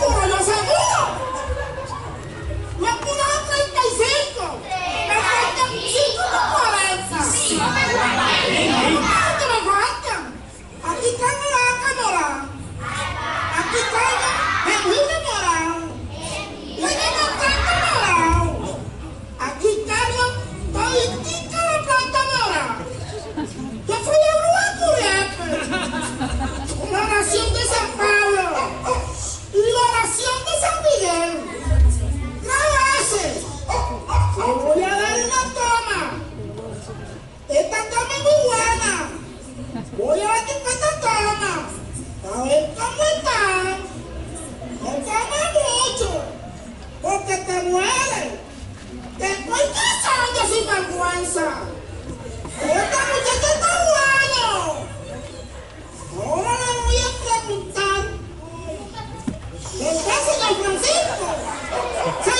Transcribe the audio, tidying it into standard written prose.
seguro, yo seguro. Yo apuro a 35. Me faltan 5 de 40. ¿Cuánto me faltan? Aquí tengo la vaca morada. Aquí tengo jengibre morado. Tengo planta morado. Aquí tengo toditita la planta morada. Yo fui a Curiaque. La oración de San Pablo. Y la oración de San Miguel. Gracias. Le voy a dar una toma. Esta toma es muy buena. Voy a ver esta toma. A ver cómo está. No toma mucho. Porque te mueres. Te estoy casando sin vergüenza. Esta muchacha está bueno. Ahora le voy a preguntar. ¿Está, señor Francisco?